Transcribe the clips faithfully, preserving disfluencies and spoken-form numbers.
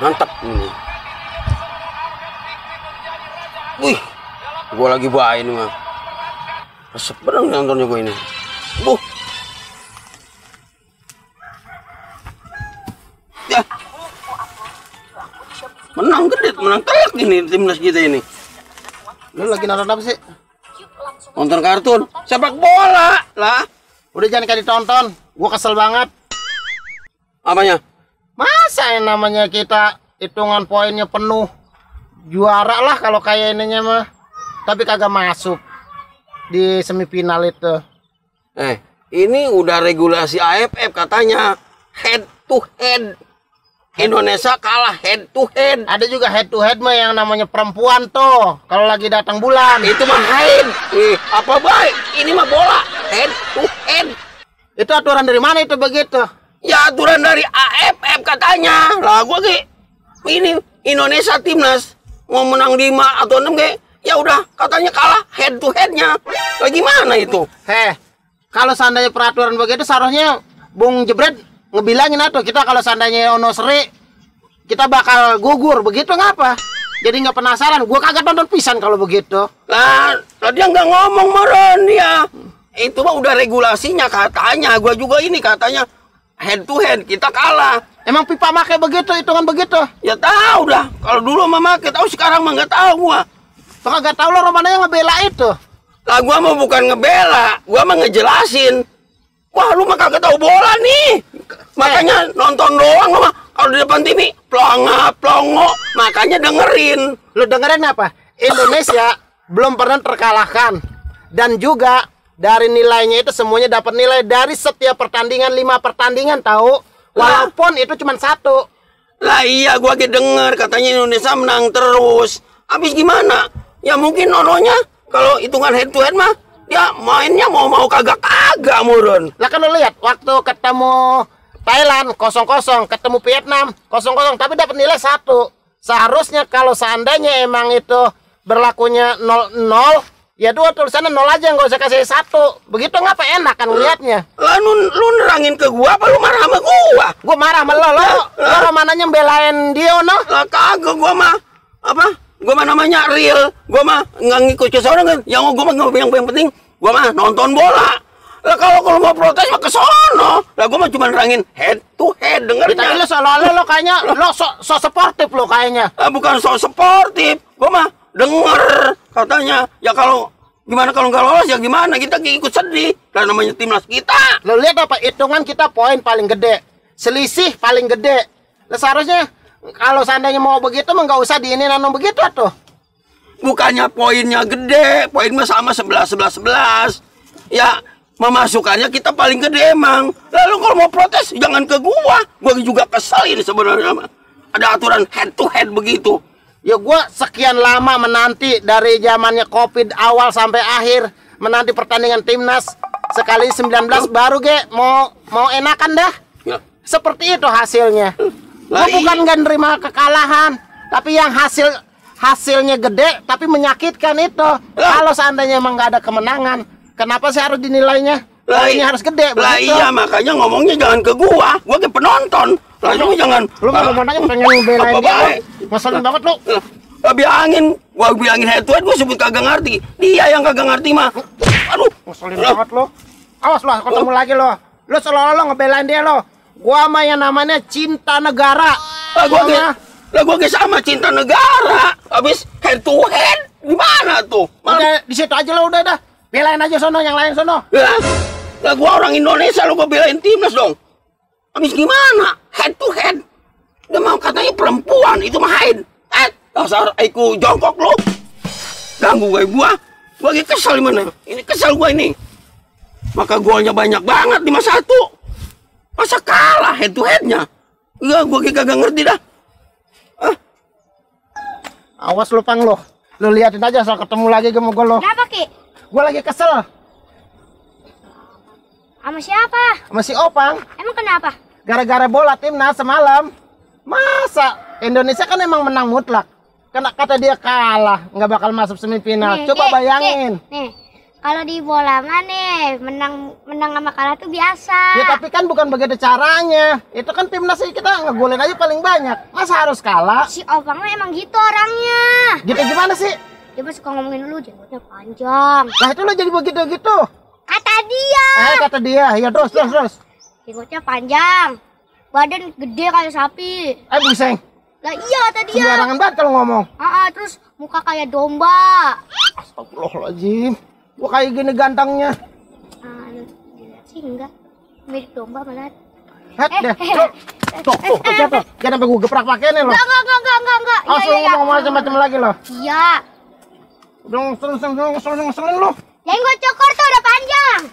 Mantap ini. Wih, gue lagi bawa ini mah. Resep bener nontonnya gue ini. Buh. Ya. Menang gede, menang telak ini timnas kita ini. Lu lagi nonton apa sih? Nonton kartun, sepak bola lah. Udah jangan kayak ditonton, gua kesel banget. Apanya? Masa yang namanya kita hitungan poinnya penuh juara lah kalau kayak ininya mah, tapi kagak masuk di semifinal itu. Eh, ini udah regulasi A F F katanya head to head. Indonesia kalah head to head. Ada juga head to head mah yang namanya perempuan tuh kalau lagi datang bulan. Itu mah head. Eh, apa baik? Ini mah bola head to head. Itu aturan dari mana itu begitu? Ya aturan dari A F F katanya. Lah gua ge ini Indonesia timnas mau menang lima atau enam ge, ya udah katanya kalah head to headnya. Lah gimana itu? Heh, kalau seandainya peraturan begitu seharusnya Bung Jebret ngebilangin atau kita kalau seandainya ono seri kita bakal gugur begitu ngapa? Jadi nggak penasaran, gua kagak nonton pisan kalau begitu. Lah, tadi nggak ngomong meren ya. Itu mah udah regulasinya katanya. Gua juga ini katanya head to head kita kalah. Emang pipa make begitu, hitungan begitu? Ya tahu dah. Kalau dulu mah make tahu, sekarang mah nggak tahu gua. Tuh kagak tahu lo Romana yang ngebela itu. Lah gua mah bukan ngebela, gua mah ngejelasin. Wah, lu mah kagak tahu bola nih. Makanya nonton doang mah. Kalau di depan T V plonga plongo, makanya dengerin. Lu dengerin apa? Indonesia belum pernah terkalahkan. Dan juga dari nilainya itu semuanya dapat nilai dari setiap pertandingan, lima pertandingan tahu. Walaupun lah, itu cuma satu. Lah iya, gua lagi denger katanya Indonesia menang terus. Habis gimana? Ya mungkin nononya kalau hitungan head to head mah ya mainnya mau-mau kagak-kagak murun. Lah kan lu lihat waktu ketemu Thailand kosong kosong, ketemu Vietnam kosong kosong, tapi dapat nilai satu. Seharusnya kalau seandainya emang itu berlakunya nol nol, ya dua tulisannya nol aja, nggak usah kasih satu. Begitu ngapa enak kan ngeliatnya. Lah lu, lu nerangin ke gua apa lu marah sama gua? Gua marah sama lo, lo, lo Romananya belain dia no? Lah kagak, gua mah apa? Gua mah namanya real. Gua mah nggak ngikut ke sono kan. Yang gua mah yang, yang penting gua mah nonton bola. Lah kalau kalau mau protes mah ke sono. Lah gua mah cuma nerangin head to head, dengernya. Tadi lo seolah-olah lo kayaknya lo so, so sportif lo kayaknya. Ah, bukan so sportif. Gua mah denger katanya. Ya kalau gimana kalau nggak lolos ya gimana? Kita ikut sedih. Lah namanya timnas kita. Lo lihat apa? Hitungan kita poin paling gede. Selisih paling gede. Lah seharusnya kalau seandainya mau begitu mah nggak usah diinin anu begitu tuh. Bukannya poinnya gede, poin mah sama sebelas sebelas sebelas. Ya, memasukkannya kita paling gede emang. Lalu kalau mau protes jangan ke gua. Gua juga kesal ini sebenarnya. Ada aturan head to head begitu. Ya gua sekian lama menanti dari zamannya Covid awal sampai akhir menanti pertandingan timnas sekali sembilan belas baru ge mau mau enakan dah. Ya. Seperti itu hasilnya. Gua bukan nggak nerima kekalahan, tapi yang hasil hasilnya gede tapi menyakitkan itu. Kalau seandainya emang nggak ada kemenangan, kenapa sih harus dinilainya? Poinnya harus gede. Lah begitu. iya, makanya ngomongnya jangan ke gua. Gua ke penonton. Lah lu jangan. Lu nggak mau nanya pengen belain dia. Masalin banget lu. Lah bilangin, gua bilangin head to head gua sebut kagak ngerti. Dia yang kagak ngerti mah. Aduh, masalin banget lu. Awas lu ketemu lagi lu. Lu seolah-olah lu ngebelain dia lu. Gua mah yang namanya cinta negara. Lah gua ge, lah gua ge sama cinta negara. Habis head to head gimana tuh? Udah di situ aja lo udah dah. Belain aja sono yang lain sono. Ya. Lah gua orang Indonesia lo gua belain timnas dong. Habis gimana? Head to head. Dia mau katanya perempuan itu mah head. Eh, dasar aku jongkok lo. Ganggu gue gua. Gua lagi kesel gimana? Ini kesel gua ini. Maka golnya banyak banget lima satu. Masa kalah head to headnya? Iya, gua kagak ngerti dah. Ah. Awas lu Pang lo. Lu liatin aja soal ketemu lagi sama gua lo. Kenapa Ki? Gua lagi kesel. Sama siapa? Sama si Opang. Emang kenapa? Gara-gara bola timnas semalam. Masa Indonesia kan emang menang mutlak. Karena kata dia kalah, nggak bakal masuk semifinal. Nih, Coba Ki, bayangin. Ki, nih, Kalau di bola mah nih, menang menang sama kalah tuh biasa. Ya tapi kan bukan begitu caranya. Itu kan timnas kita ngegolin aja paling banyak. Masa harus kalah? Si Opang mah emang gitu orangnya. Gitu gimana sih? Dia mah suka ngomongin dulu jenggotnya panjang. Nah itu lo jadi begitu-gitu. Kata dia. Eh kata dia, ya terus terus terus. Jenggotnya panjang. Badan gede kayak sapi. Eh buseng. Lah iya kata dia. Sembarangan banget kalau ngomong. Ah, ah, terus muka kayak domba. Astagfirullahaladzim. Gua kayak gini gantengnya. Ah, dilihat sih enggak. Mirip domba malah. Het Eh, deh. eh, Tuh, eh, tuh, tuh, eh, jatuh. Jangan sampai gua geprak pakaiannya loh. Enggak, enggak, enggak, enggak, enggak, enggak. Awas lo ngomong macam-macam lagi loh. Iya. Udah ngeselin, ngeselin, ngeselin, ngeselin lo. Jenggot cokor tuh udah panjang.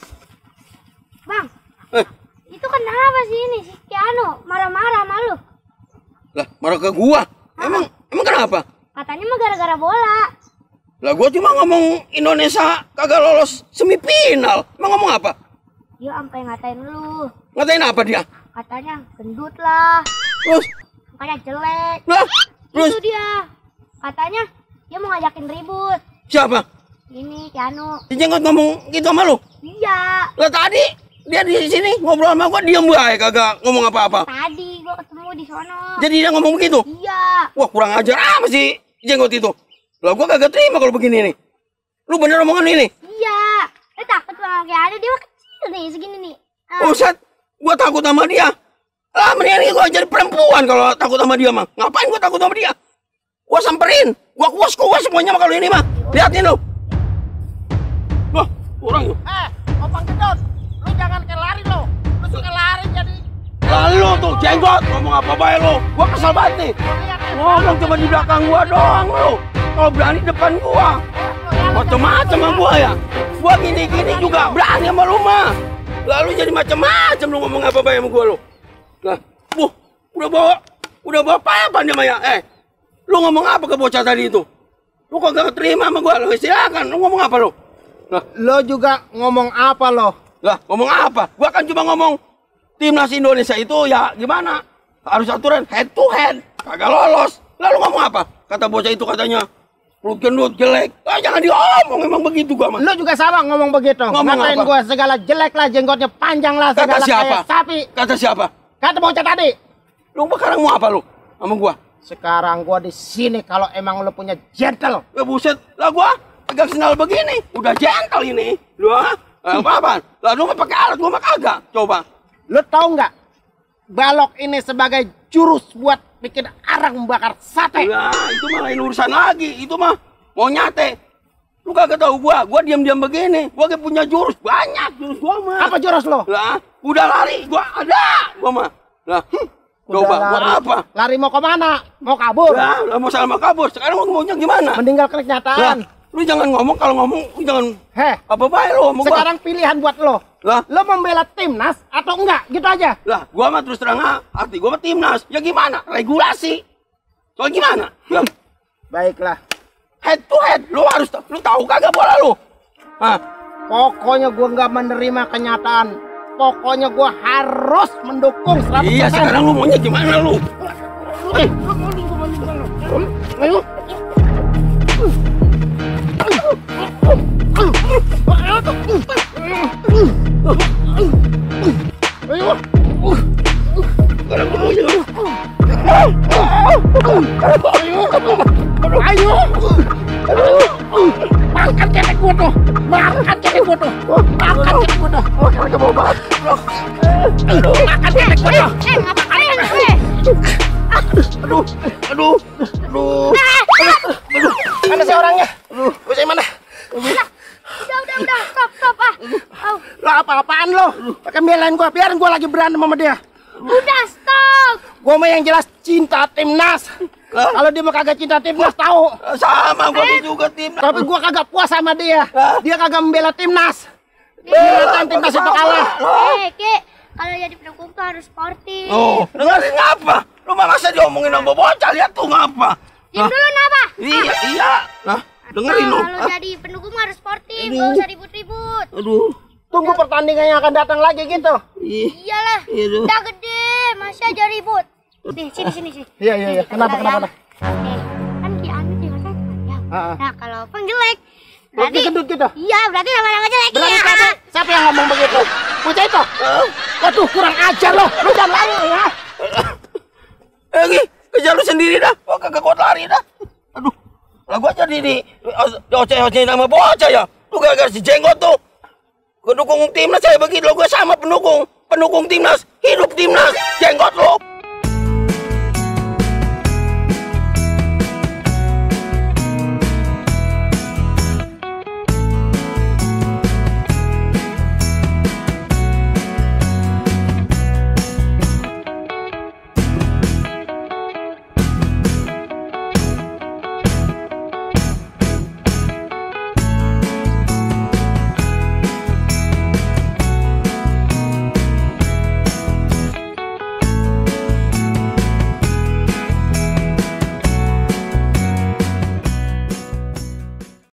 Bang, Eh, itu kenapa sih ini si Kiano marah-marah sama lu? lah marah ke gua. Emang emang kenapa? Katanya mah gara-gara bola. Lah gua cuma ngomong Indonesia kagak lolos semifinal. Emang ngomong apa? Dia sampai ngatain lu. Ngatain apa dia? Katanya gendut lah. Terus, Katanya jelek. lah, terus Itu dia. Katanya dia mau ngajakin ribut. siapa? Ini Kiano. Si Jenggot ngomong gitu sama lu? Iya. Lah tadi dia di sini ngobrol sama gua diam baik kagak ngomong apa-apa. Tadi gua ketemu di sono. Jadi dia ngomong begitu? Iya. Wah kurang ajar apa sih Jenggot itu? Lah gua kagak terima kalau begini nih. Lu bener omongan ini? Iya. Lu takut sama Kiano, dia mah kecil nih segini nih. Ah. Buset, gua takut sama dia. Lah mendingan gua jadi perempuan kalau takut sama dia mah. Ngapain gua takut sama dia? Gua samperin, gua kuas-kuas semuanya mah kalau ini mah. Liatin lu. Wah, orang yuk. Eh, Opang Gedot, lu jangan kayak lari lo. Lu suka lari jadi. Lalu tuh Jenggot ngomong apa baik lu. Gua kesel banget nih. Ngomong cuma di belakang gua doang lu. Kalau berani depan gua. Macem-macem sama gua ya. Gua gini-gini juga berani sama lu mah. Lalu jadi macem-macem lu ngomong apa baik sama gua lu. Lah, buh, udah bawa, udah bawa apa dia Maya? Eh, lu ngomong apa ke bocah tadi itu? Lu kagak terima sama gua, lu silakan, lu ngomong apa lu? Lah, Lo juga ngomong apa lo? lah ngomong apa? Gua kan cuma ngomong timnas Indonesia itu ya gimana? Harus aturan head to head, kagak lolos. Lalu ngomong apa? Kata bocah itu katanya perut gendut jelek. Ah, jangan diomong, emang begitu gua mah. Lo juga sama ngomong begitu. Ngomong Ngatain apa? gua segala jelek lah, jenggotnya panjang lah, Kata segala siapa? kayak sapi. Kata siapa? Kata bocah tadi. Lu sekarang mau apa lu sama gua? Sekarang gua di sini kalau emang lo punya gentle. Ya buset, lah gua agak senal begini, udah gentle ini. Lu ah, apa-apaan? Lah lu mah pakai alat, gua mah kagak. Coba. Lo tahu nggak? Balok ini sebagai jurus buat bikin arang membakar sate. Lah, itu mah lain urusan lagi. Itu mah mau nyate. Lu kagak tahu gua, gua diam-diam begini. Gua gak punya jurus banyak, jurus gua mah. Apa jurus lo? Lah, udah lari, gua ada, gua mah. Lah, coba Udah gua lari. apa? Lari mau kemana? Mau kabur? Lah, lah mau sama kabur. Sekarang mau maunya gimana? Meninggal Lah, kenyataan. lu jangan ngomong kalau ngomong, lu jangan Heh, apa baik lu sama gua. sekarang pilihan buat lo. Lah, Lo membela timnas atau enggak? Gitu aja. lah, gua mah terus terang ah, hati gua mah timnas. Ya gimana? Regulasi. Soal gimana? Lah, Baiklah. head to head, lu harus lu tahu kagak bola lu? Hah? Pokoknya gua nggak menerima kenyataan. Pokoknya gua harus mendukung seratus persen. Iya, sekarang lu maunya gimana lu? Eh, ayo. Ayo. Sekarang lu maunya lu. Ayo. Makan cewek gua tuh. Makan cewek gua tuh. Makan cewek gua tuh. Makan mau banget. Makan cewek gua tuh. Eh, ngapain gue? Aduh, aduh, aduh. Aduh, Mana sih orangnya? Aduh, gua saya mana? Udah, udah, udah, stop, stop ah. Oh, Lo apa-apaan lo? Pakai belain gua, biarin gua lagi berantem sama dia. udah stop. Gua mah yang jelas cinta timnas. Lah? Kalau dia mah kagak cinta timnas tahu. sama gua juga timnas. Tapi gua kagak puas sama dia. Hah? Dia kagak membela timnas. Dia timnas itu kalah. Eh, Ki, kalau jadi pendukung tuh harus sportif. Oh, dengerin ngapa? Lu mah masa diomongin sama bocah, lihat tuh ngapa? Diam dulu, Napa? Iya, iya. Nah, dengerin lu. Kalau Hah? jadi pendukung harus sportif, Aduh. nggak usah ribut-ribut. Aduh. Tunggu pertandingan yang akan datang lagi gitu. Ih. Iyalah, Iya, Duh. udah gede, masih aja ribut. Nih, sini, sini, sini. Iya, iya, iya. Kenapa, kenapa? Nih, kan Ki Anu dia kan panjang. Heeh. Nah, kalau Opang jelek, Berarti gendut gitu. Iya, berarti nama-nama jelek. Berani Iya. Pak, siapa yang ngomong begitu? Bocah itu. Waduh, kurang ajar loh. Lu jangan lari ya. Eh, Gi, kejar lu sendiri dah. Gua kagak kuat lari dah. Aduh, lah gua jadi di oceh-oceh nama bocah ya. Lu gara-gara si Jenggot tuh. Gua dukung timnas saya begitu, gua sama pendukung. Pendukung timnas, hidup timnas. Jenggot lu.